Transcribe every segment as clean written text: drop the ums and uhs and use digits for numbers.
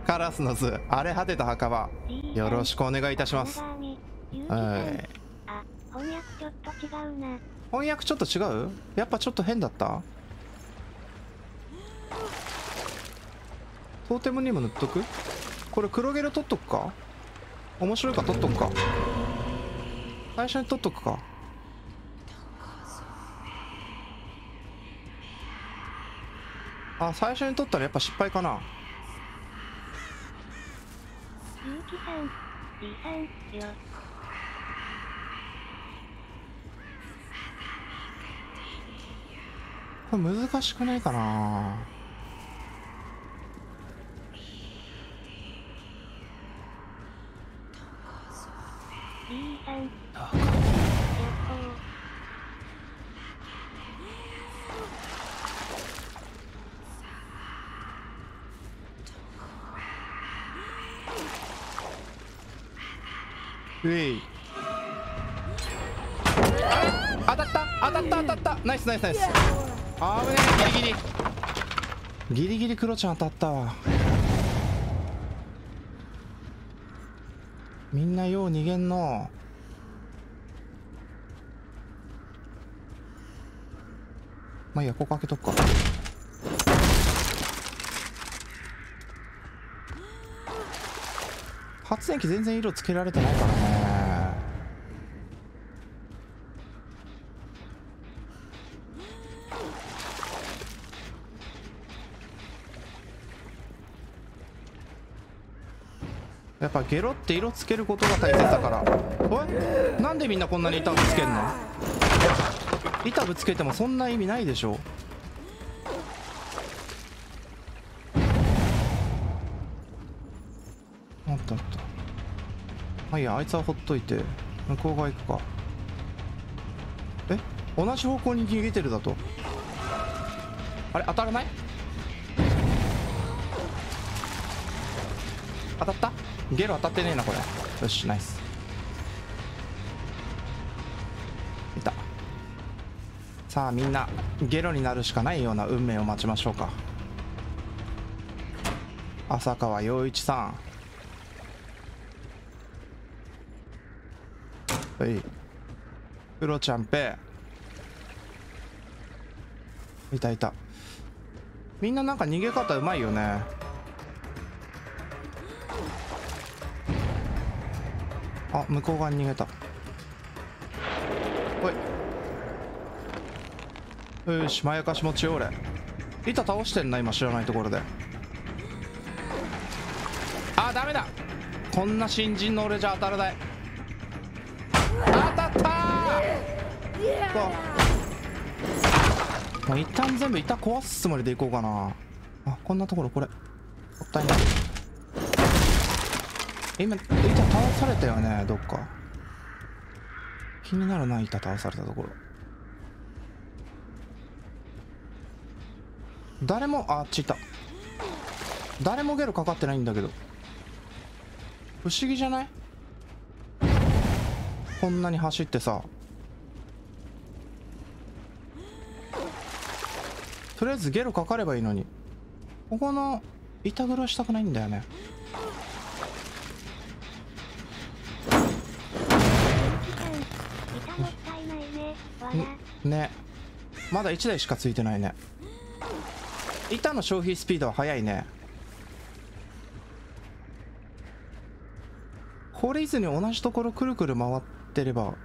カラスの巣、荒れ果てた墓場、よろしくお願いいたします。 翻訳ちょっと違うな。 翻訳ちょっと違う？やっぱちょっと変だった？トーテムにも塗っとく？これ黒ゲル取っとくか？面白いか取っとくか？最初に取っとくか？あ、最初に取ったらやっぱ失敗かな。 ゆうきさん、じいさんよ。 これ難しくないかな。 じいさん。やっうい。当たった当たった当たった。ナイスナイスナイス。あぶねえ、ギリギリギリギリクロちゃん当たったわ。みんなよう逃げんの。まあいいや、ここ開けとくか。発電機全然色つけられてないからね。やっぱゲロって色つけることが大切だから。おい、なんでみんなこんなに板ぶつけんの？板ぶつけてもそんな意味ないでしょ。あったあった。まあいいや、あいつはほっといて向こう側行くか。え、同じ方向に逃げてるだと。あれ当たらない？当たった？ゲロ当たってねえなこれ。よし、ナイス。いた。さあみんなゲロになるしかないような運命を待ちましょうか。浅川陽一さん。はい。クロちゃんぺ。いたいた。みんななんか逃げ方うまいよね。あ、向こう側に逃げた。おい。よし、まやかし持ちよ俺。板倒してんな今、知らないところで。あ、ダメだ。こんな新人の俺じゃ当たらない。当たったー。もう一旦全部板壊すつもりでいこうかな。あ、こんなところこれもったいない。今板倒されたよね、どっか。気になるな、板倒されたところ。誰も、あっちいた。誰もゲロかかってないんだけど、不思議じゃない？こんなに走ってさ。とりあえずゲロかかればいいのに、ここの板黒したくないんだよね。ね、まだ1台しかついてないね。板の消費スピードは速いね。懲りずに同じところくるくる回ってれば。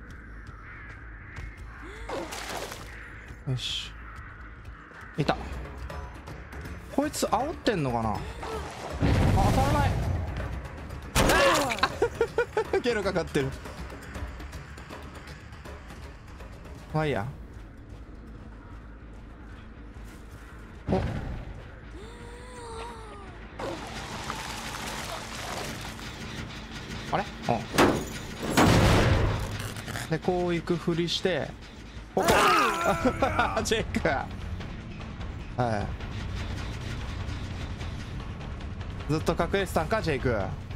よし、いた。こいつ煽ってんのかな。あ、当たらない。ゲロかかってる。まあいいや。お、あれ？うん。でこう行くふりしてここチェック。はい、ずっと隠れてたんかジェイク。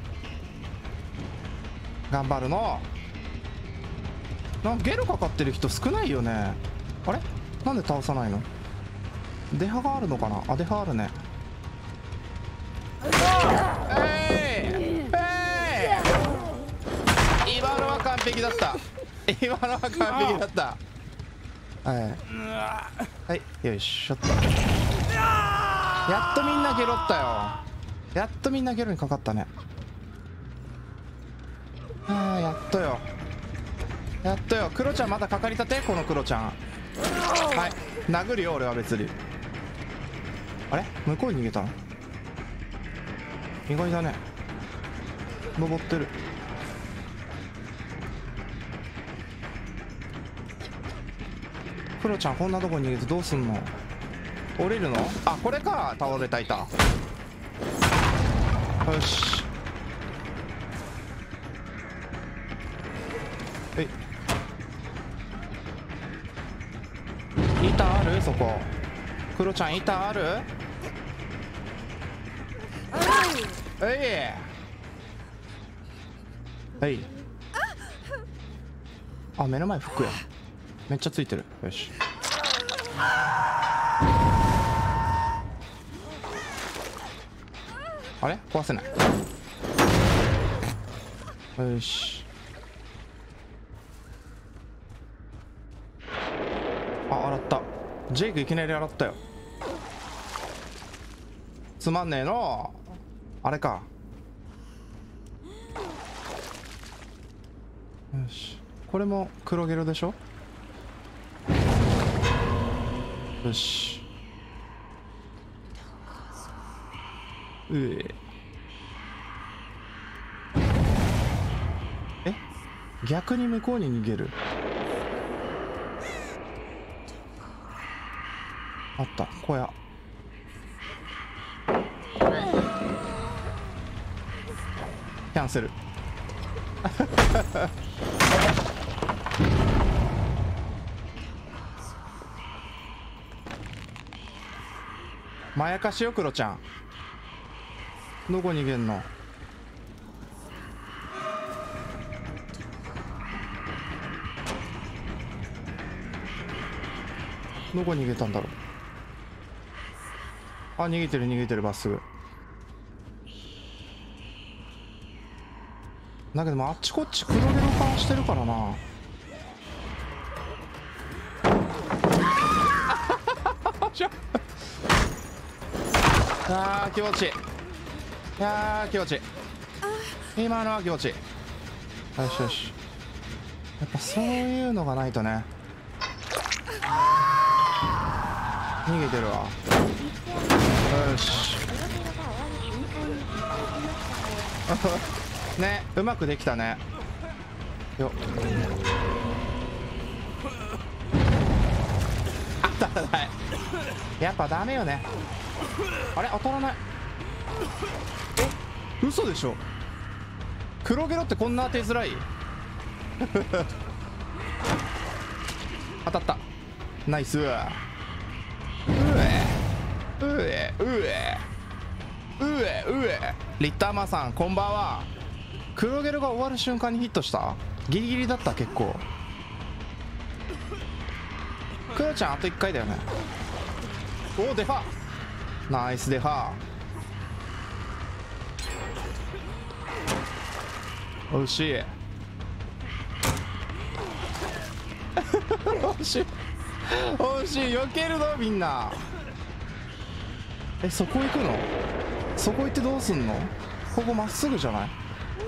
頑張るの。なんかゲロかかってる人少ないよね。あれなんで倒さないの？出刃があるのかな。あ、出刃あるね。 だった。今のは完璧だった。はいはい、よいしょっと。やっとみんなゲロったよ。やっとみんなゲロにかかったね。あー、やっとよ、やっとよ。クロちゃんまだかかりたて。このクロちゃん、はい、殴るよ俺は別に。あれ、向こうに逃げたの。意外だね。登ってる。クロちゃんこんなとこに逃げてどうすんの。降りるの。あ、これか。倒れた、いた。よし、板ある。そこクロちゃん板ある。はい、あ、目の前服や。めっちゃついてる。よし、あれ壊せない。よし、あ、洗った。ジェイクいきなり洗ったよ。つまんねえの。あれか。よし、これも黒ゲロでしょ。よし、逆に向こうに逃げる。あった、小屋。キャンセル。まやかしよ、クロちゃん。どこ逃げんの。どこ逃げたんだろう。あ、逃げてる逃げてる、まっすぐ。だけどもあっちこっち黒ゲロ感してるからな。あー気持ちいい。いやー気持ちいい。今のは気持ちいい。よしよし、やっぱそういうのがないとね。逃げてるわ。よしね、うまくできたね。よっ、当たらない。やっぱダメよね。あれ当たらない。え、嘘でしょ。黒ゲロってこんな当てづらい。当たった。ナイス。リッターマさんこんばんは。黒ゲロが終わる瞬間にヒットした。ギリギリだった。結構。クロちゃんあと1回だよね。おお、デファ。ナイスデファ。惜しい。惜しい惜しい。避けるのみんな。え、そこ行くの。そこ行ってどうすんの。ここまっすぐじゃない。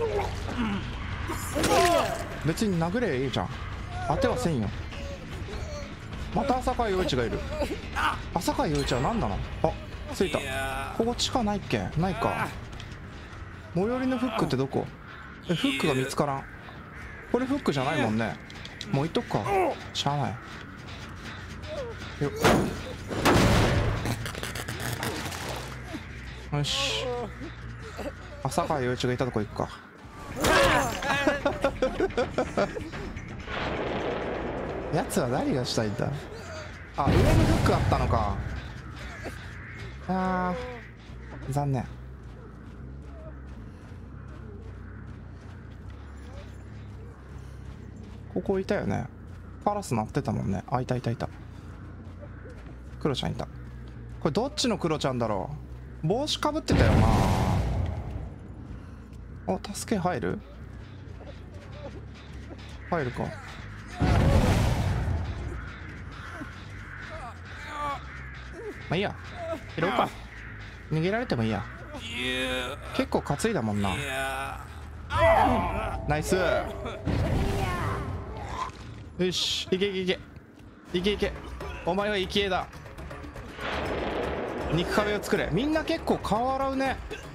別に殴れいいじゃん。当てはせんよ。また浅川陽一がいる。浅川陽一は何なの。あ、着いた。ここ地下ないっけ。ないか。最寄りのフックってどこ。え、フックが見つからん。これフックじゃないもんね。もう行っとくか。しゃあないよ。よし、浅川陽一がいたとこ行くか。やつは何がしたいんだ。あ、上にフックあったのか。あー残念。ここいたよね。カラス鳴ってたもんね。あ、いたいたいた。クロちゃんいた。これどっちのクロちゃんだろう。帽子かぶってたよな。お、助け入る。 入るか。まあいいや、拾おうか。逃げられてもいいや。結構担いだもんな。ナイス。よし、いけいけいけいけいけ。お前は生き絵だ。肉壁を作れ。みんな結構顔洗うね。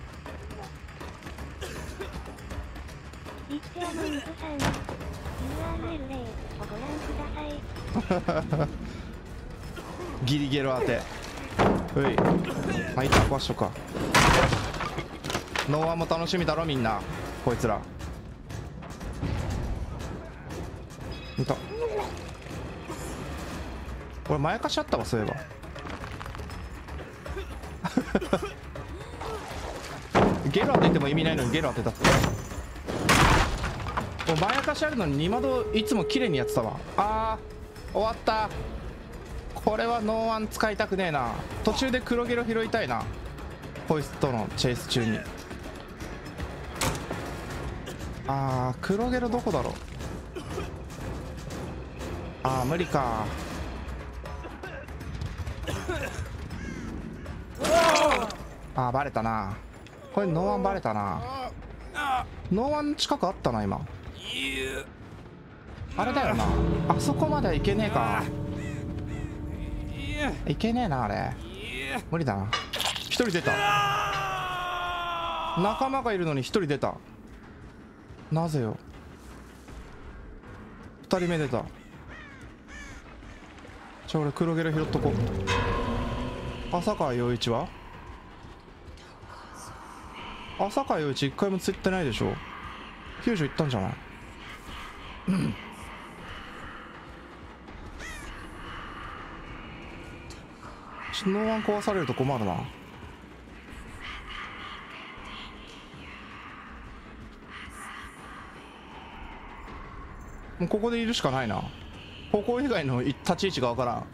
リッチアモンズさん URL 例をご覧ください。 ギリゲロ当て。うい、まあいった、壊しとくか。ノーワンも楽しみだろみんな。こいつらいた。俺まやかしあったわ、そういえば。ゲロ当てても意味ないのにゲロ当てたって。もうまやかしあるのに二窓いつも綺麗にやってたわ。あー、終わった。これはノーワン使いたくねえな。途中で黒ゲロ拾いたいな、こいつとのチェイス中に。あー、黒ゲロどこだろう。あー、無理か。あー、バレたな。これノーワンバレたな。ノーワン近くあったな今。あれだよな、あそこまではいけねえか。いけねえな、あれ無理だな。一人出た。仲間がいるのに一人出た。なぜよ。二人目出た。俺黒ゲロ拾っとこう。浅川陽一は、浅川陽一一回も釣ってないでしょ。救助行ったんじゃない。ノーワン壊されると困るな。もうここでいるしかないな。ここ以外の立ち位置がわからん。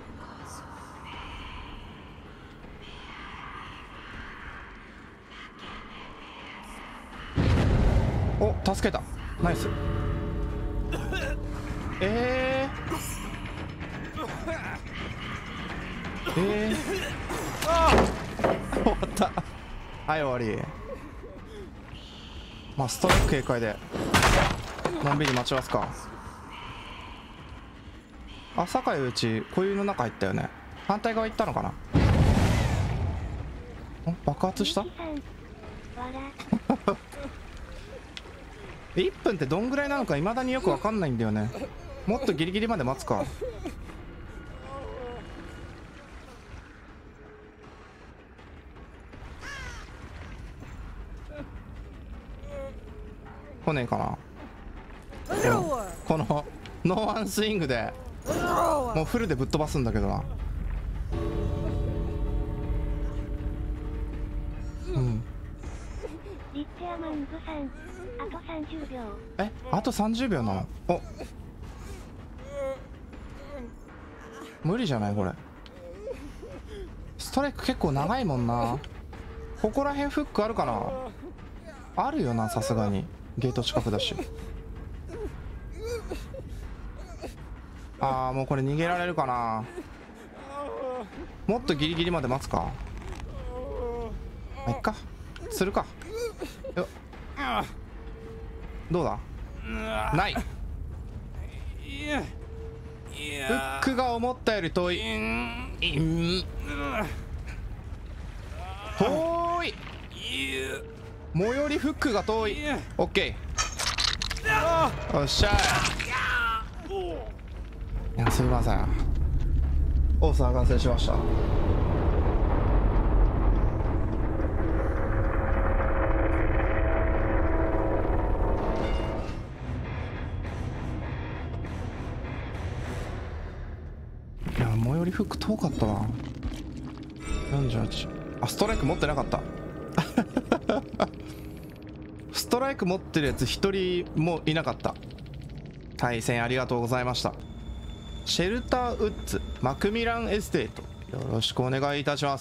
お、助けた。ナイス。終わった。はい、終わり。まあストライク警戒でのんびり待ちますか。浅香いうち固有の中入ったよね。反対側行ったのかな。爆発した。1分ってどんぐらいなのか未だによく分かんないんだよね。もっとギリギリまで待つか。来ねえかな。このノーワンスイングでもうフルでぶっ飛ばすんだけどな。 リッチアマンズさん、あと30秒。 あと30秒なの。お、無理じゃないこれ。ストライク結構長いもんな。ここら辺フックあるかな。あるよな、さすがにゲート近くだし。ああ、もうこれ逃げられるかな。もっとギリギリまで待つか。いっか、するかよ。どうだ。ない。フックが思ったより遠い。遠い。最寄りフックが遠い。オッケー、よっしゃい。いや、すいません、お騒がせしました。いや、最寄りフック遠かったな。48。あ、ストライク持ってなかったストライク持ってるやつ一人もいなかった。対戦ありがとうございました。シェルターウッズマクミランエステート、よろしくお願いいたします。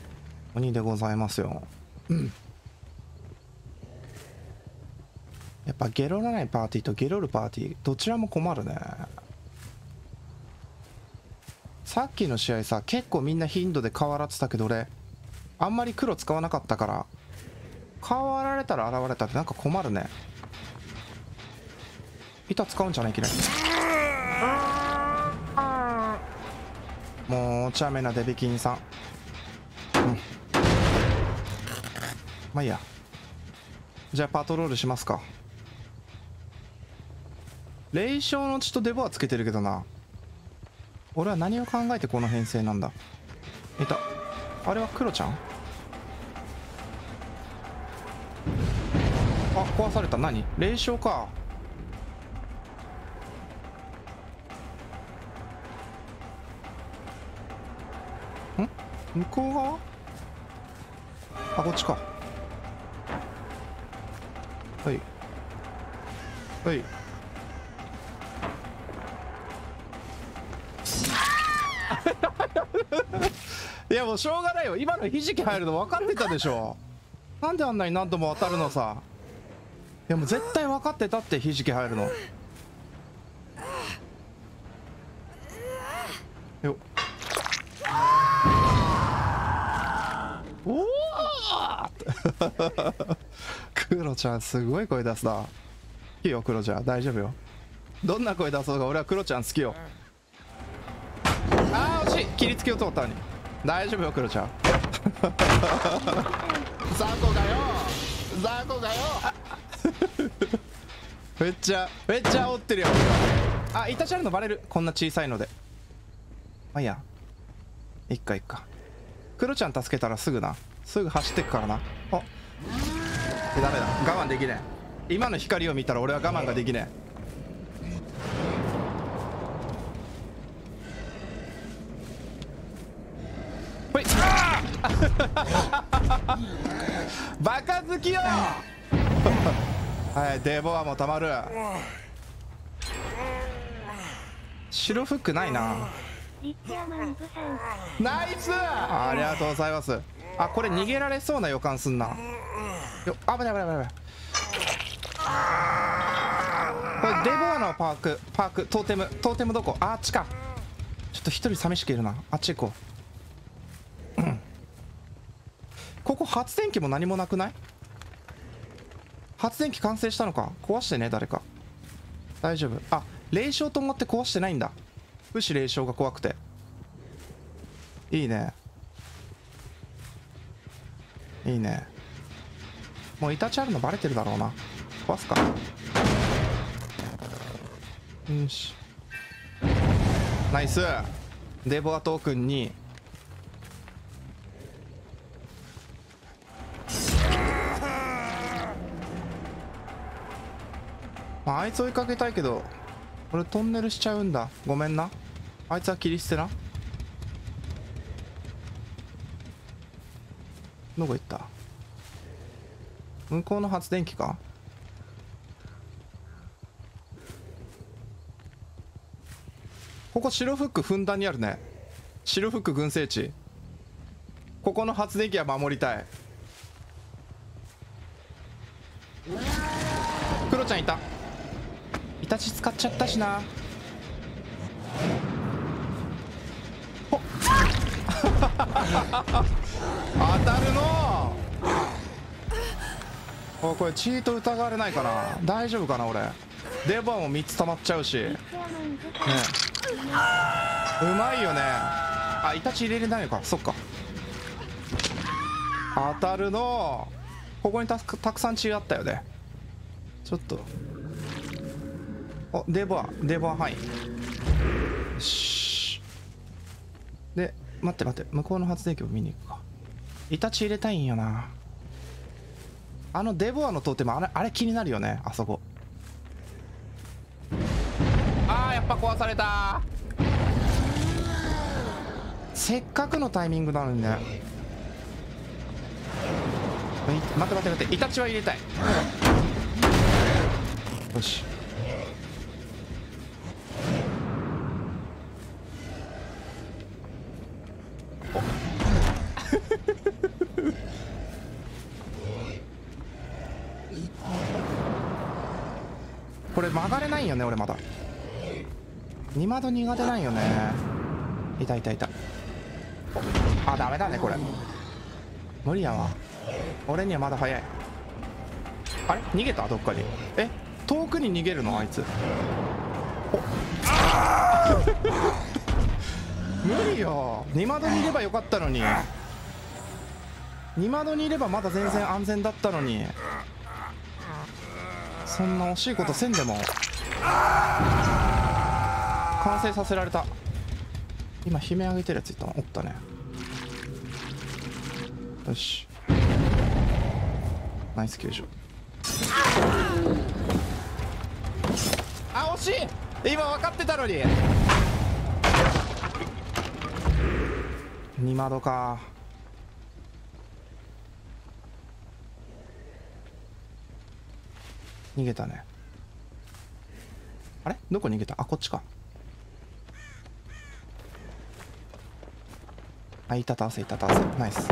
鬼でございますよ。やっっぱゲロらないパーティーとゲロるパーティーどちらも困るね。さっきの試合さ結構みんな頻度で変わらってたけど、俺あんまり黒使わなかったから、変わられたら現れたってなんか困るね。板使うんじゃないきなり。もうお茶目なデビキンさん。まあいいや。じゃあパトロールしますか。霊障の血とデボはつけてるけどな。俺は何を考えてこの編成なんだ。いた。あれはクロちゃん。あ、壊された。何？霊障か。向こう側？あ、こっちか。はいはい。いやもうしょうがないよ。今のひじき入るの分かってたでしょ。なんであんなに何度も当たるのさ。いやもう絶対分かってたって、ひじき入るの。よっ。おおクロちゃんすごい声出すな。いいよクロちゃん、大丈夫よ。どんな声出そうが俺はクロちゃん好きよ。あー惜しい。切りつけようと思ったのに。大丈夫よクロちゃん。雑魚がよ雑魚がよめっちゃ煽ってるよ。あ、イタチャルのバレる。こんな小さいので。まあいいや、いっか。クロちゃん助けたらすぐ走ってくからな。あ、ダメだ、我慢できねえ。今の光を見たら俺は我慢ができねえ。ほいバカ好きよはい、デボアもたまる。白フックないな。ナイス、ありがとうございます。あ、これ逃げられそうな予感すんな。よ、危ない。これデボアのパークトーテムどこ？あっちか。ちょっと一人寂しくいるな。あっち行こう。ここ発電機も何もなくない？発電機完成したのか。壊してね誰か。大丈夫。あ、霊障と思って壊してないんだ。不死霊障が怖くて。いいねいいね。もうイタチあるのバレてるだろうな。壊すか。よし、ナイス。デボアトークンにまあ、あいつ追いかけたいけど俺トンネルしちゃうんだ。ごめんな。あいつは切り捨てな。どこ行った？向こうの発電機か。ここ白フックふんだんにあるね。白フック群生地。ここの発電機は守りたい。クロちゃんいた。イタチ使っちゃったしな。ほっ当たるの。お、これチート疑われないかな。大丈夫かな。俺デボアも3つ溜まっちゃうしね。うまいよね。あ、イタチ入れれないのか。そっか。当たるの。ここにたくさん血あったよね。ちょっとお、デボア範囲。よし。で待って向こうの発電機を見に行くか。イタチ入れたいんよな。あのデボアのトーテムあれ気になるよね。あそこ。あーやっぱ壊された。せっかくのタイミングなのにね。待ってイタチは入れたい。よし。 これ曲がれないよね俺。まだ2窓苦手なんよね。いたいたいた。あ、ダメだねこれ。無理やわ、俺にはまだ早い。あれ逃げたどっかに。え、遠くに逃げるのあいつ。お無理よ。2窓にいればよかったのに。2窓にいればまだ全然安全だったのに。そんな惜しいことせんでも。完成させられた。今悲鳴上げてるやついたのおったね。よし、ナイス救助。あ、惜しい。今分かってたのに。2窓か。逃げたね。あれどこ逃げた。あ、こっちか。あ、いたたせいたたせ。ナイス。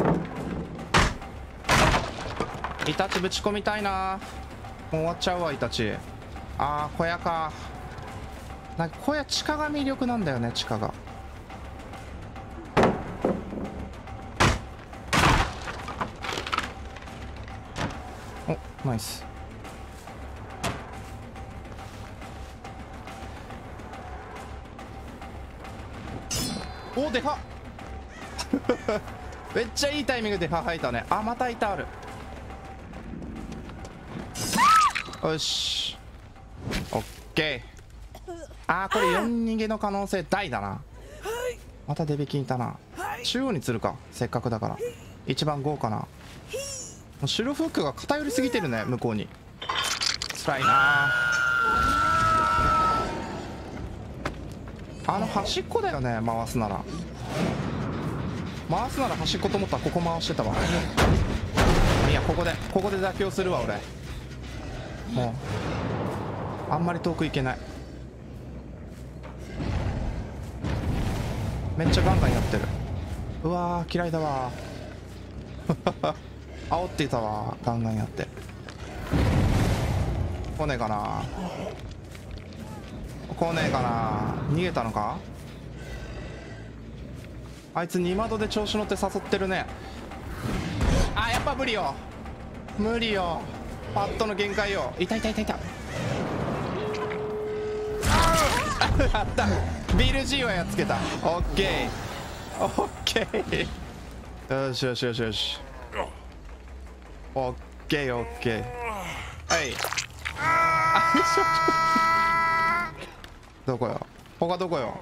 イタチぶち込みたいな。もう終わっちゃうわイタチ。あー小屋か。なんか小屋地下が魅力なんだよね。地下が。お、ナイス。お、でかっめっちゃいいタイミングで歯吐いたね。あ、またいた。ある。よし、オッケー。あーこれ4逃げの可能性大だな。またデビキンいたな。中央に釣るか、せっかくだから。一番豪華な。もうシュルフックが偏りすぎてるね向こうに。つらいな。あの端っこだよね。回すなら端っこと思ったらここ回してたわ。いや、ここで妥協するわ俺。もうあんまり遠く行けない。めっちゃガンガンやってる。うわー嫌いだわ煽っていたわ。ガンガンやって来ねえかな。来ねえかな。逃げたのか。あいつ2窓で調子乗って誘ってるね。あ、やっぱ無理よ無理よ。パッドの限界よ。いたいたいたいたあった。ビル G はやっつけた。オッケーオッケー。よしよしよしよし。オッケーオッケー。はいどこよ他。どこよ。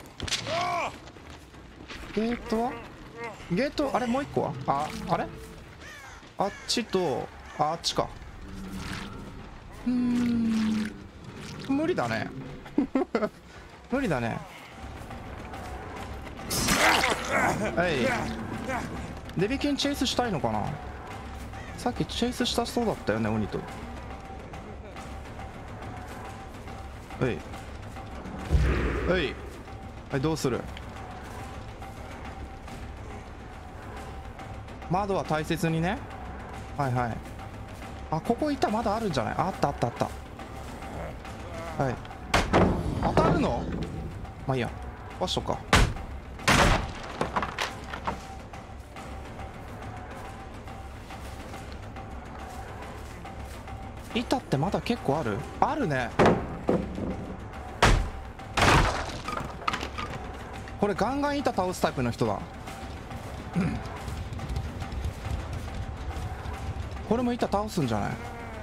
ゲートあれもう一個は。あれあっちとあっちか。無理だね無理だね。はいデビキンチェイスしたいのかな。さっきチェイスしたそうだったよね鬼と。はい、どうする。窓は大切にね。はいはい。あ、ここ板まだあるんじゃない。あったあったあった。はい。当たるの。まあいいや、壊しとくか。板ってまだ結構ある。あるね。これガンガン板倒すタイプの人だこれも板倒すんじゃない。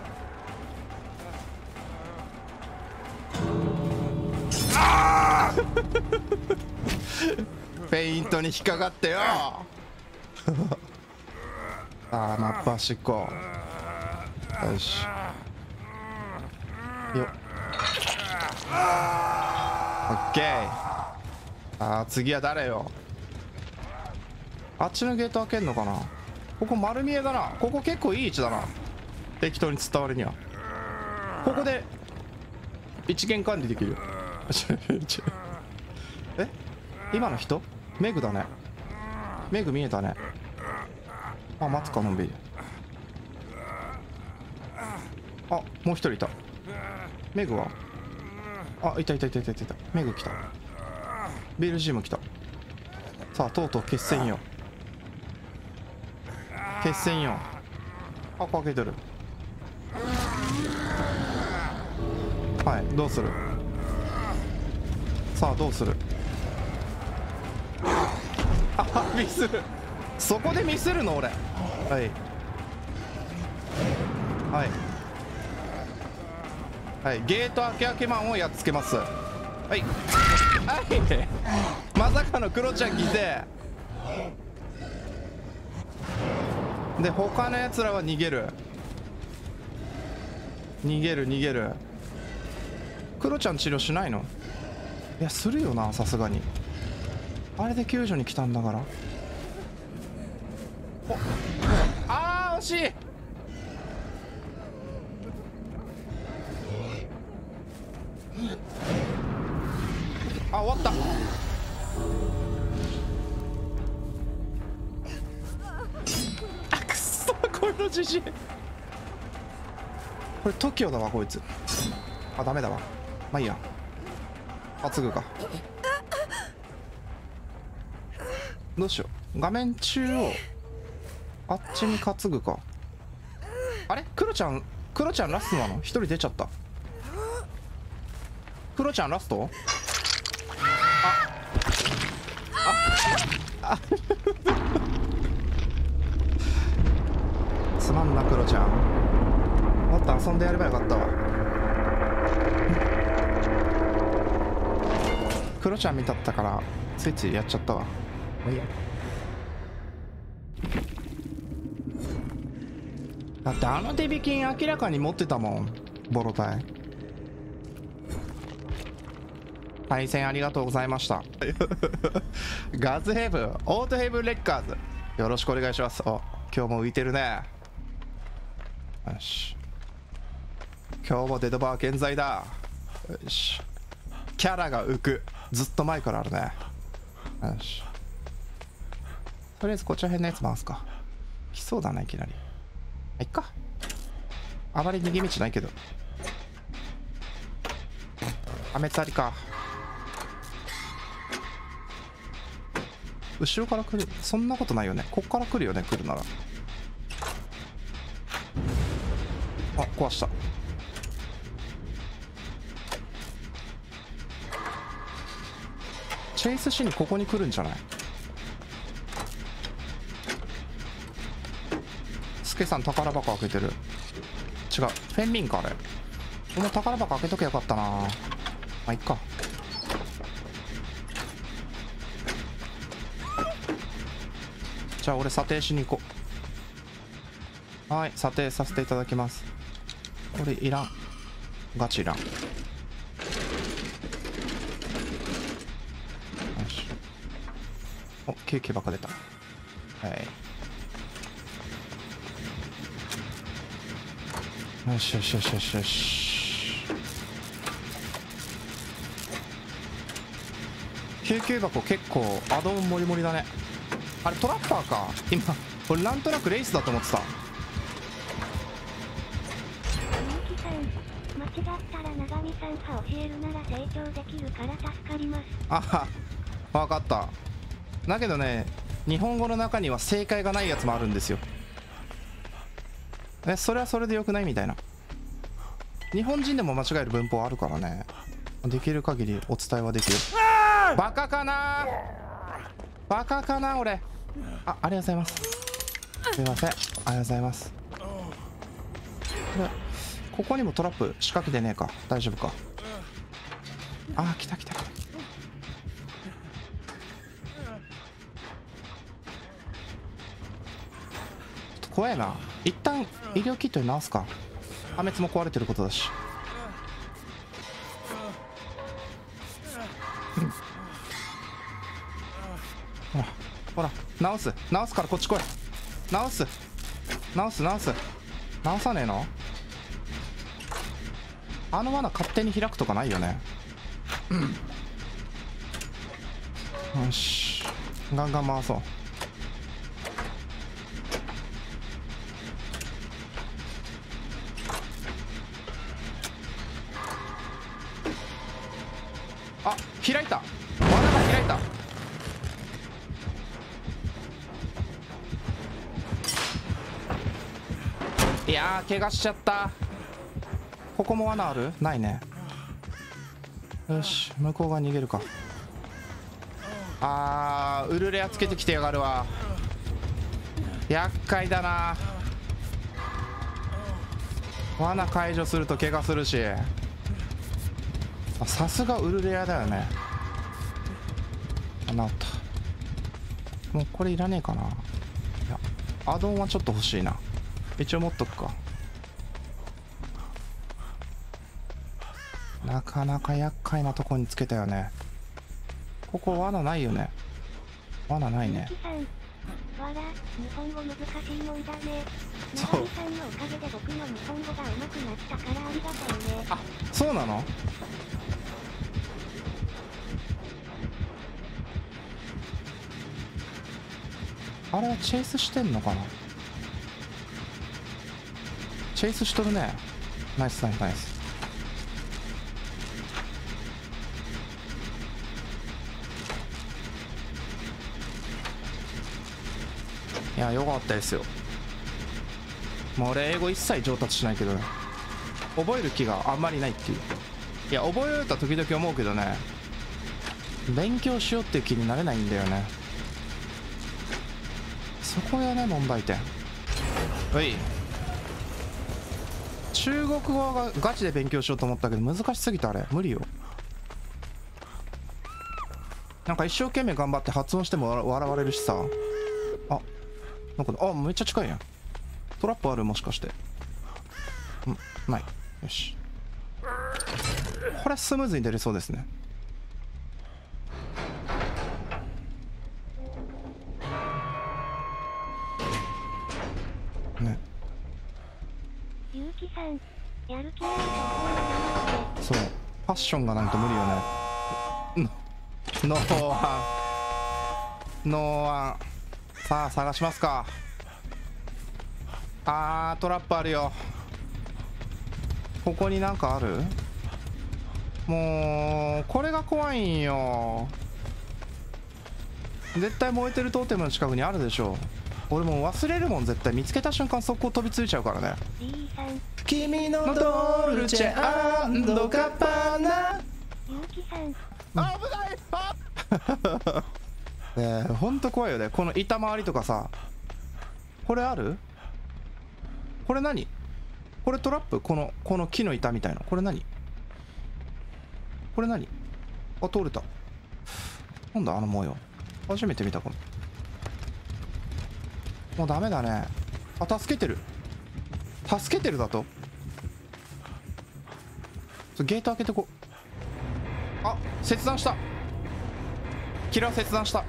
フェイントに引っかかってよマップ端っこ。よしよっオッケー。次は誰よ。あっちのゲート開けんのかな。ここ丸見えだな。ここ結構いい位置だな。適当に伝わるにはここで一元管理できるえ、今の人メグだね。メグ見えたね。待つかのんびり。もう一人いた。メグはあ、いたいたいたいたいた。メグ来た。ベルジーも来た。さあとうとう決戦よ。決戦よ。箱開けてる。はい、どうする。さあどうする。あ、ミスる。そこでミスるの俺。はいはいはい、ゲート開けマンをやっつけます。はいはい、まさかのクロちゃん犠牲で、他のやつらは逃げる逃げる逃げる。クロちゃん治療しないの？いや、するよな、さすがに。あれで救助に来たんだから。お、あー、惜しい。あ、終わった。あ、くっそ、このじじい。これ TOKIO だわこいつ。あ、ダメだわ。まあいいや、担ぐか。どうしよう。画面中央あっちに担ぐか。あれ、クロちゃんラストなの？一人出ちゃった。クロちゃんラスト？あすまんな、クロちゃん。もっと遊んでやればよかったわ。クロちゃん見たったからついついやっちゃったわ。いいや。だってあの手引き明らかに持ってたもん、ボロタイ。対戦ありがとうございましたガズヘブン、オートヘブンレッカーズ、よろしくお願いします。お、今日も浮いてるね。よし、今日もデドバー健在だ。よし、キャラが浮く、ずっと前からあるね。よし、とりあえずこっちら辺のやつ回すか。来そうだな、いきなり。いっか、あまり逃げ道ないけど。破滅ありか。後ろから来る、そんなことないよね。こっから来るよね、来るなら。あ、壊した。チェイスしにここに来るんじゃない？スケさん宝箱開けてる。違う、フェンミンかあれ。この宝箱開けとけよかったな。まあいっか。じゃあ俺査定しに行こう。はい、査定させていただきます。これいらん、ガチいらん。よし、お、救急箱出た。はい、よしよしよしよしよし。救急箱結構アドオンモリモリだね。あれトラッパーか今。これなんとなくレイスだと思ってた。 みゆきさん、間違ったら長見さんが教えるなら成長できるから助かります。 あは、分かった。だけどね、日本語の中には正解がないやつもあるんですよ。それはそれでよくないみたいな。日本人でも間違える文法あるからね。できる限りお伝えはできる。バカかな、バカかな俺。ありがとうございます。すいません、ありがとうございます。ここにもトラップ仕掛けてねえか。大丈夫か。あ、来た来た。ちょっと怖いな。一旦医療キットに直すか。破滅も壊れてることだし。ほらほら、直すからこっち来い。直す直さねえの。あの罠勝手に開くとかないよね。よし、ガンガン回そう。 開いた、罠が開いた。いやー怪我しちゃった。ここも罠ある？ないね。よし、向こう側逃げるか。ウルレアつけてきてやがるわ。厄介だな。罠解除すると怪我するし、さすがウルレアだよね。治った。もうこれいらねえかな。いやアドオンはちょっと欲しいな。一応持っとくか。なかなか厄介なとこにつけたよね。ここ罠ないよね。罠ないね。 わら、日本語難しいもんだね。 そう。 長見さんのおかげで僕の日本語が上手くなったからありがとうね。 あ、そうなの？あれはチェイスしてんのかな？チェイスしとるね。ナイスナイスナイス。いや、よかったですよ。もう俺英語一切上達しないけどね、覚える気があんまりないっていう。いや、覚えようと時々思うけどね、勉強しようっていう気になれないんだよね。そこやね、問題点。おい、中国語がガチで勉強しようと思ったけど難しすぎた。あれ無理よ。なんか一生懸命頑張って発音しても笑われるしさ。あ、なんか、あ、めっちゃ近いやん。トラップある？もしかして。ない。よし、これスムーズに出れそうですね。ね、 ゆうきさん、やる気ないと思うの。 そう、パッションがないと無理よね。ノーワン、ノーワン。さあ探しますか。トラップあるよ。ここになんかある？もうこれが怖いんよ。絶対燃えてるトーテムの近くにあるでしょ。俺もう忘れるもん、絶対見つけた瞬間速攻飛びついちゃうからね。君のドルチェ&ガッパーナ。 ゆうきさん、 危ない。ねえ、ほんと怖いよね。この板回りとかさ。これある？これ何？これトラップ？この木の板みたいな。これ何？これ何？あ、通れた。なんだあの模様。初めて見たかも。もうダメだね。あ、助けてる。助けてるだと？ゲート開けてこ。あ、切断した。キラー切断した。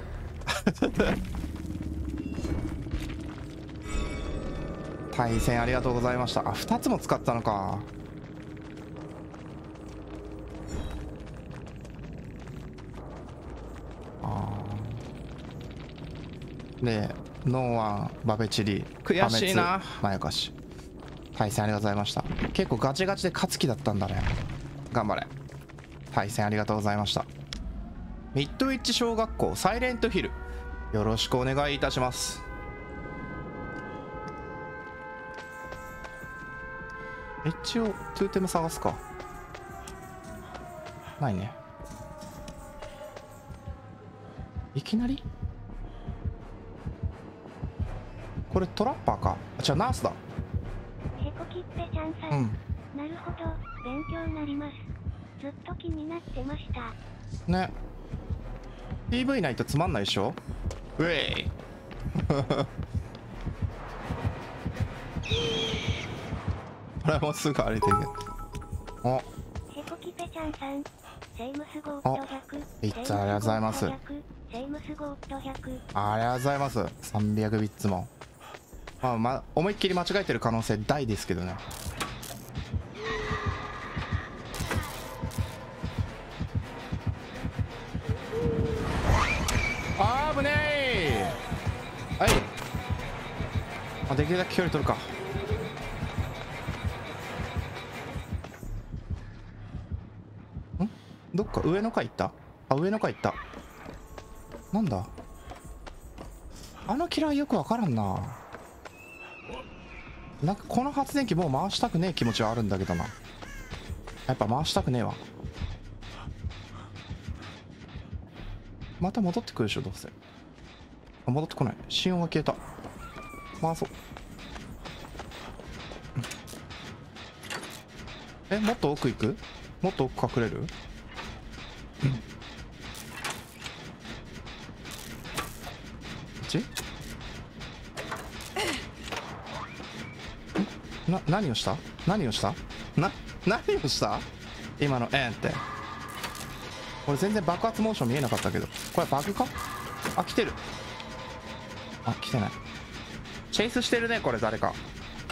対戦ありがとうございました。あ、2つも使ったのか。で、ノーワン、バベチリ、悔しいな。まやかし。対戦ありがとうございました。結構ガチガチで勝つ気だったんだね。頑張れ。対戦ありがとうございました。ミッドウィッチ小学校サイレントヒル、よろしくお願いいたします。一応トゥーテム探すか。ないね。いきなりこれトラッパーか。あ、違う、ナースだ。 へこきっぺちゃんさん、なるほど、勉強になります。ずっと気になってましたね。 PV ないとつまんないでしょ。ウェイ。これもすぐ歩いてるけど。お、 へこきぺちゃんさん、セイムスゴーット100、 いつありがとうございます。 セイムスゴーット100、 ありがとうございます。300ビッツも。まあ、思いっきり間違えてる可能性大ですけどね。あーぶねー。はい。あ、できるだけ距離取るか。ん？どっか上の階行った？ あ、上の階行った。なんだあのキラー、よくわからんな。なんかこの発電機もう回したくねえ気持ちはあるんだけどな。やっぱ回したくねえわ。また戻ってくるでしょ、どうせ。あ、戻ってこない。心音が消えた。回そう。え、もっと奥行く？もっと奥隠れる？こっち？何をした？何をした何をした今のって。俺全然爆発モーション見えなかったけど、これバグか？あ、来てる。あ、来てない。チェイスしてるね、これ誰か。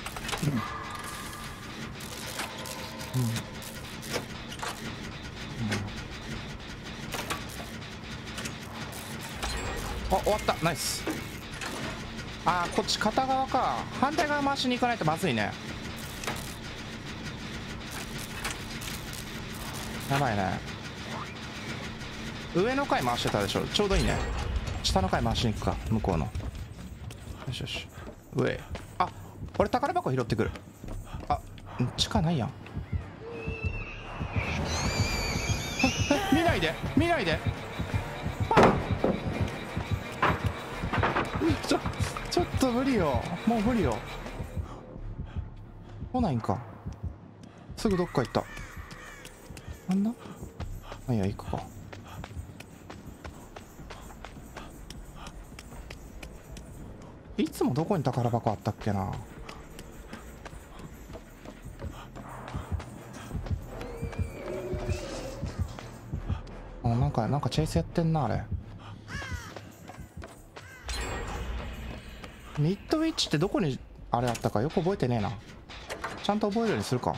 あ、終わった。ナイス。あー、こっち片側か。反対側回しに行かないとまずいね。やばいね。上の階回してたでしょ。ちょうどいいね。下の階回しに行くか、向こうの。よしよし。上。あ、俺宝箱拾ってくる。あ、地下ないやん。見ないで見ないで。ちょっと無理よ。もう無理よ。来ないんか。すぐどっか行った。なんだ？あ、いや、行くか。いつもどこに宝箱あったっけな。あ、なんかチェイスやってんな、あれ。ミッドウィッチってどこにあれあったかよく覚えてねえな。ちゃんと覚えるようにするか。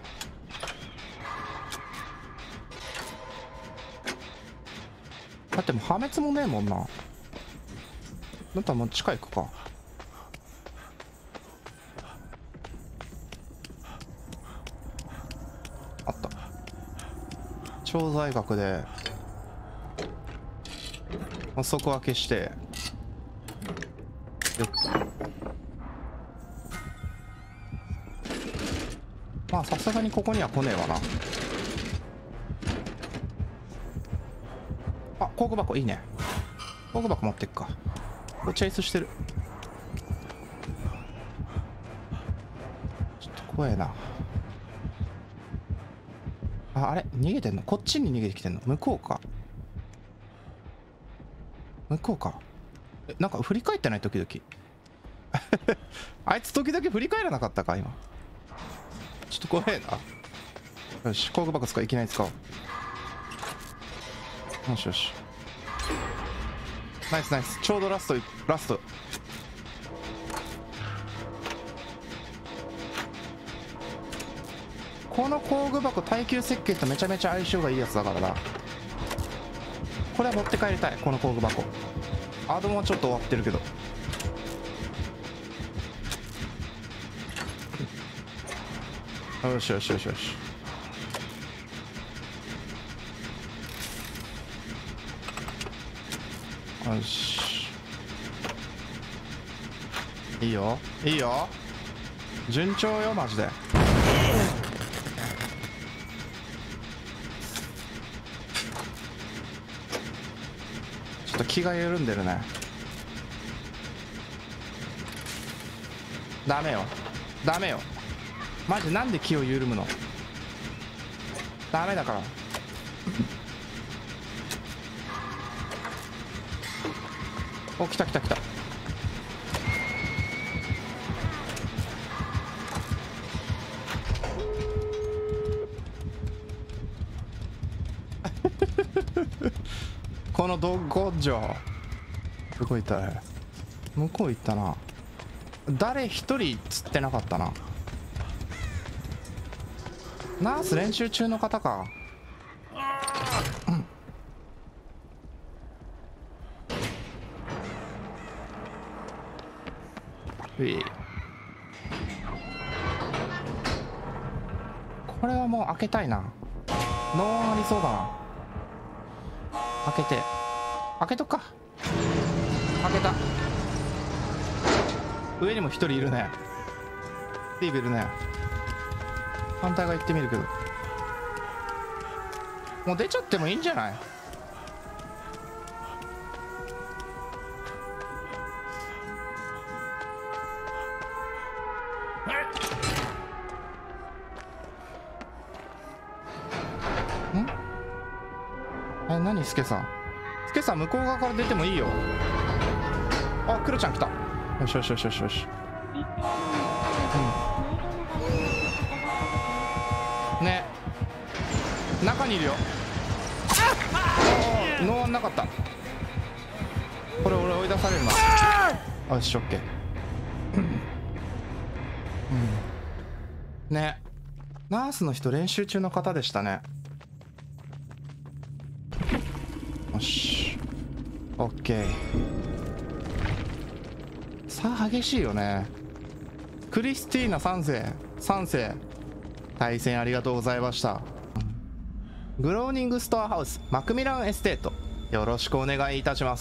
だってもう破滅もねえもんな。だったらもう地下行くか。あった。調剤学で底分けして、まあさすがにここには来ねえわな。あ、工具箱いいね。工具箱持ってっか。これチェイスしてる。ちょっと怖えな。あ、あれ逃げてんの？こっちに逃げてきてんの？向こうか。向こうか。え、なんか振り返ってない？時々あいつ時々振り返らなかったか今。ちょっと怖えな。よし、工具箱使う。いきなり使おう。よしよし。ナイスナイス。ちょうどラスト。この工具箱耐久設計とめちゃめちゃ相性がいいやつだからな。これは持って帰りたい。この工具箱。アドモはちょっと終わってるけど。よしよしよしよし。よし。いいよいいよ。順調よマジで。ちょっと気が緩んでるね。ダメよダメよマジ。なんで気を緩むの？ダメだから。お、来た来た来た。このドッゴッジョ。どこ行ったね。向こう行ったな。誰一人釣ってなかったな。ナース練習中の方か。これはもう開けたいな。ノーありそうだな。 開けて、開けとくか。開けた。上にも一人いるね。スティーブいるね。反対側行ってみるけど、もう出ちゃってもいいんじゃない？何スケさん、スケさん向こう側から出てもいいよ。あ、クロちゃん来た。よしよしよしよしよし。ね、中にいるよ。ノーワンなかった。これ俺追い出されるな。よし、オッケー。ね、ナースの人練習中の方でしたね。よし、オッケー。さあ激しいよね。クリスティーナ3世対戦ありがとうございました。グローニングストアハウスマクミランエステート、よろしくお願いいたします。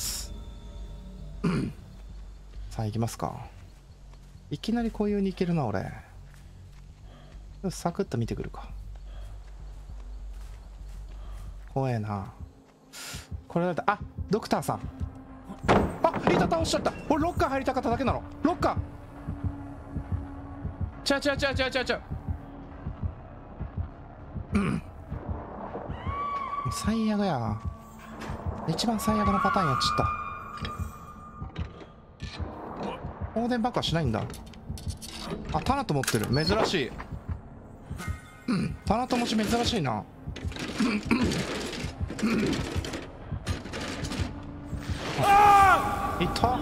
さあ行きますか。いきなりこういうに行けるな俺。サクッと見てくるか。怖えなこれ。だって、あ、ドクターさん。あ、いた、倒しちゃった。俺ロッカー入りたかっただけなの。ロッカー違う最悪や。一番最悪なパターンやっちゃった。放電爆破しないんだ。あ、タナト持ってる。珍しい。タナト持ち珍しいな。いた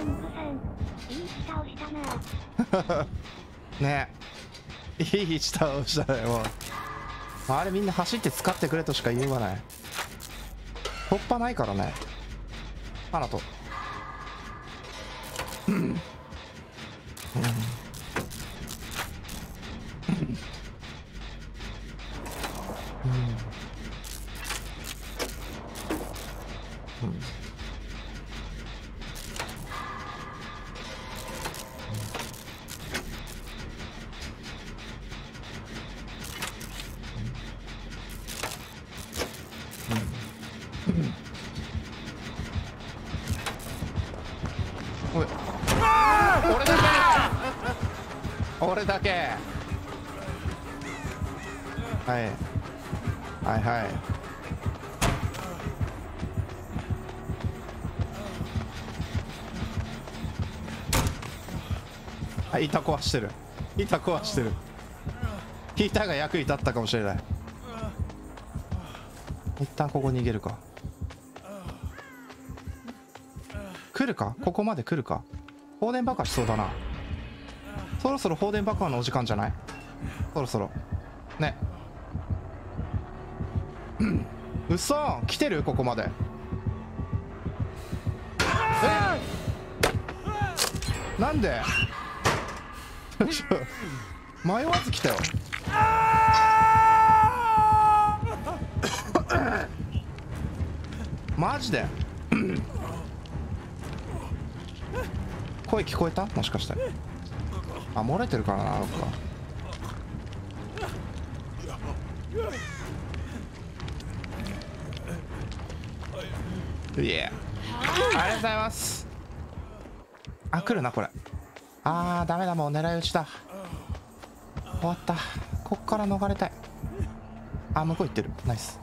ねえ、いい位置倒したね。もうあれみんな走って使ってくれとしか言いようがない。突破ないからね。タナト。俺だけ。はいはいはい。あ、板壊してる。板壊してる。板が役に立ったかもしれない。一旦ここ逃げるか。来るか、ここまで来るか。放電爆破しそうだな。そろそろ放電爆破のお時間じゃない？そろそろね。うそー、来てる？ここまで。なんで迷わず来たよ。マジで声聞こえた？もしかして。あ、漏れてるからな、どっか。いえ、ありがとうございます。あ、来るなこれ。あーダメだ、もう狙い撃ちだ。終わった。こっから逃れたい。あ、向こう行ってる。ナイス。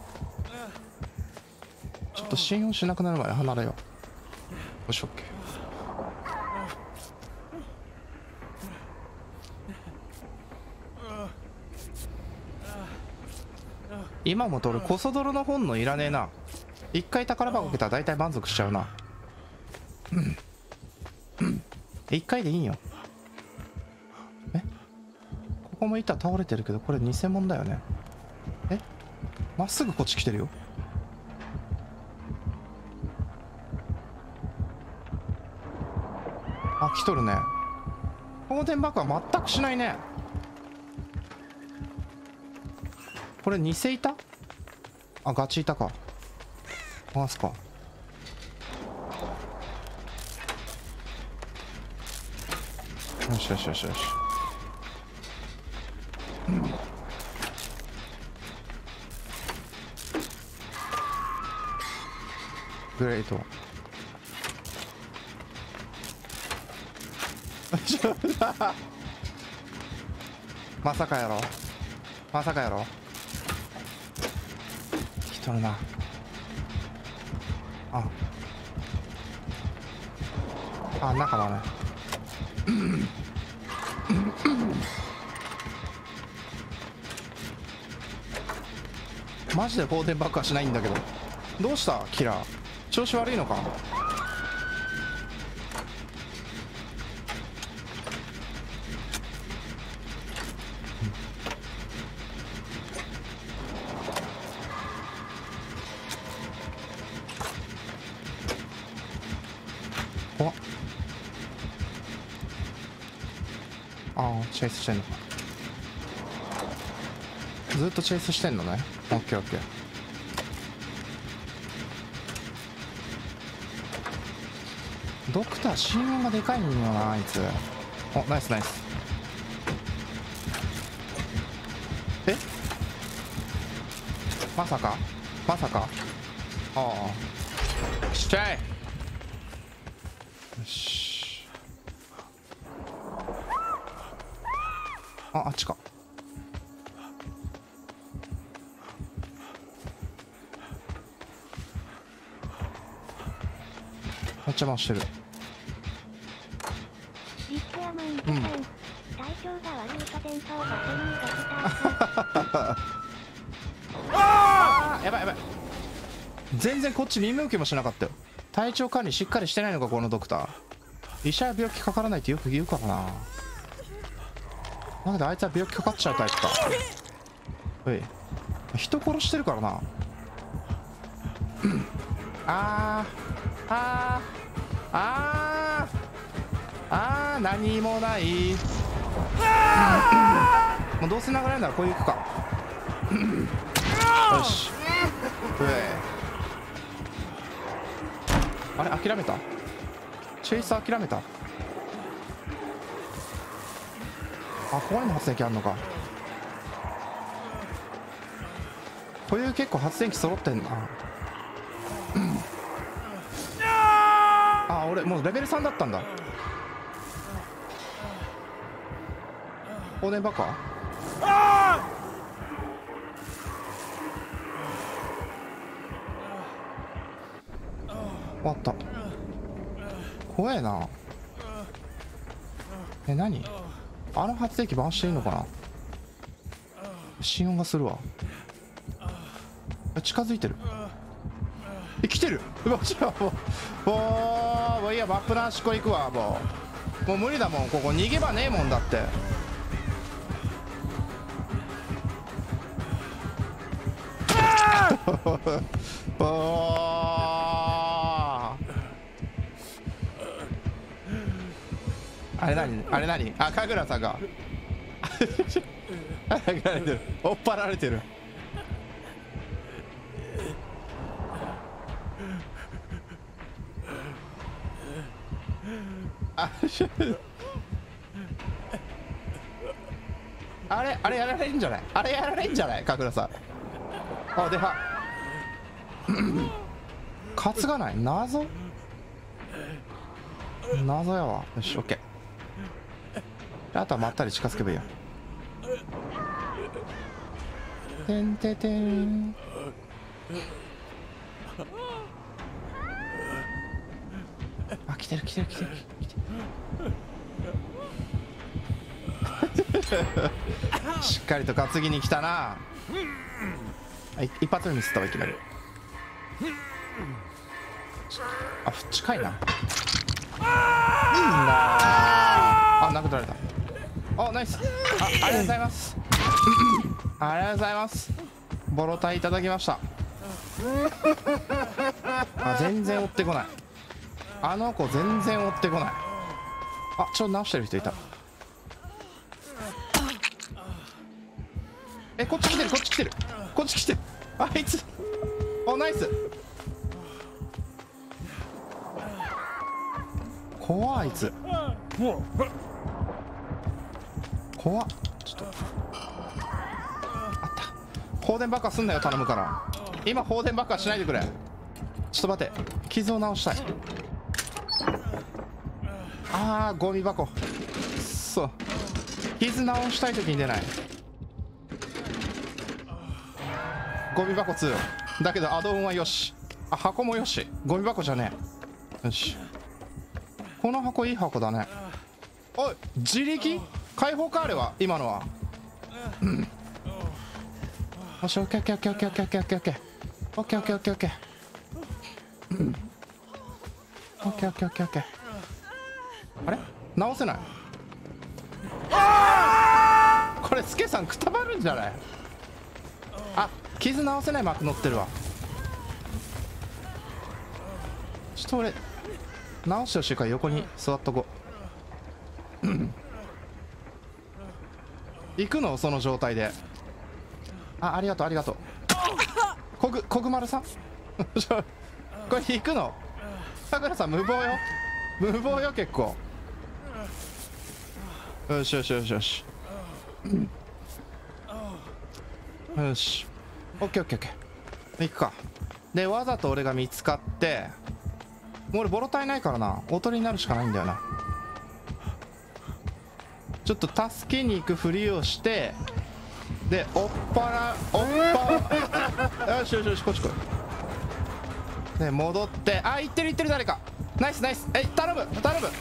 ちょっと信用しなくなるまで離れよう。よし、オッケー。今もとるコソ泥の本のいらねえな。一回宝箱開けたら大体満足しちゃうな。一回でいいよ。え、ここも板倒れてるけどこれ偽物だよね。え、まっすぐこっち来てるよ。あ、来とるね。放電爆破全くしないね。これ偽板？あ、ガチ板か。 回すか。よしよしよしよし。グレート。まさかやろ、まさかやろ。来とるな。あ、仲間ね。マジで放電爆破しないんだけど。どうしたキラー、調子悪いのか。怖っ。ああ、チェイスしてんのか。ずっとチェイスしてんのね。オッケーオッケー。ドクター心音がでかいんよなあいつ。お、ナイスナイス。え、まさかまさか。ああ、しちゃえ。よし。あっちか。めっちゃ回してる。 リッチアムイントさん、体調が悪いか戦争が手にドクターさん。 あー、やばいやばい。全然こっち耳受けもしなかったよ。体調管理しっかりしてないのかこのドクター。医者は病気かからないってよく言うからな。だけどあいつは病気かかっちゃうタイプか。おい、人殺してるからな。あーあーあーあー、何もない。もうどうせ流れるならこういう行くか。よし。あれ諦めた。チェイス諦めた。あ、ここにも発電機あんのか。こういう結構発電機揃ってんな。あ、俺もうレベル3だったんだ。放電爆破。終わった。怖えな。え、何、あの発電機回していいのかな。心音がするわ。近づいてる。え、来てる。うわ、もういいや、マップなしこ行くわ。もう無理だもん。ここ逃げ場ねえもんだって。あれ何、あれ何、あ、神楽さんが追っ張られてる。あれ、あれやられるんじゃない、あれやられるんじゃない神楽さん。あ、では担がない。謎やわ。よし、オッケー。あとはまったり近づけばいいや。てんててん。あ、来てる来てる来てる来てる。しっかりと担ぎに来たな。一発目ミスったわ、いきなり。あ、近いな。いいなあ。殴られた。あ、ナイス。ありがとうございます。ありがとうございます。ボロタイいただきました。あ、全然追ってこない。あの子全然追ってこない。あ、ちょっと直してる人いた。え、こっち来てるこっち来てるこっち来てる。あいつ。お、ナイス。 怖いあいつ。怖っ。ちょっとあった。放電ばっかすんなよ頼むから。今放電ばっかしないでくれ。ちょっと待って、傷を治したい。あーゴミ箱。そう、傷直したい時に出ない。ゴミ箱2だけどアドオンはよし。あ、箱もよし。ゴミ箱じゃねえ。よし、この箱いい箱だね。おい、自力解放かあれは今のは。よし、オッケーオッケーオッケーオッケーオッケーオッケーオッケーオッケーオッケーオッケーオッケーオッケーオッケーオッケーオッケーオッケーオッケー。あれ直せない。これスケさんくたばるんじゃない。あ、傷直せないマーク乗ってるわ。ちょっと俺直してほしいから横に座っとこう。行くのその状態で。ありがとうありがとう。こぐまるさんこれ行くの。さくらさん無謀よ、無謀よ結構。よしよしよしよし、よし、オッケーオッケーオッケー、行くか。でわざと俺が見つかって、もう俺ボロ体ないからな、おとりになるしかないんだよな。ちょっと助けに行くふりをして、でおっぱらよしよしよし、こっち来い。で戻って、あ、行ってる行ってる、誰か。ナイスナイス、頼む頼む。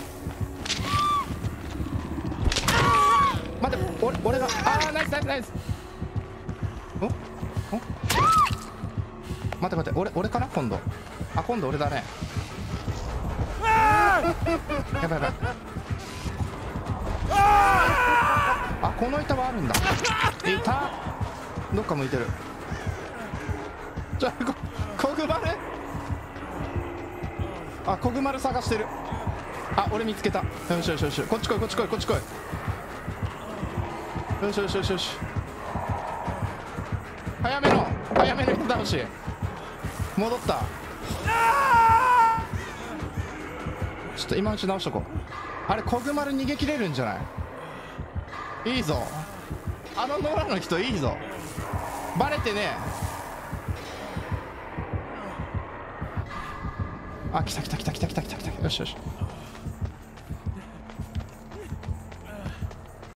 待って、俺が、ナイスナイスナイス。お待って待って、俺かな今度。今度俺だね。やばいやばい。この板はあるんだ。いた、どっか向いてる。コグマル、コグマル探してる。俺見つけた。よしよしよし、こっち来いこっち来いこっち来い。よしよしよしよし、早めの人倒し。戻った。ちょっと今のうち直しとこう。あれコグマル逃げ切れるんじゃない。いいぞ、あの野良の人いいぞ。バレてねえ。来た来た来た来た来た来た来た。よしよし、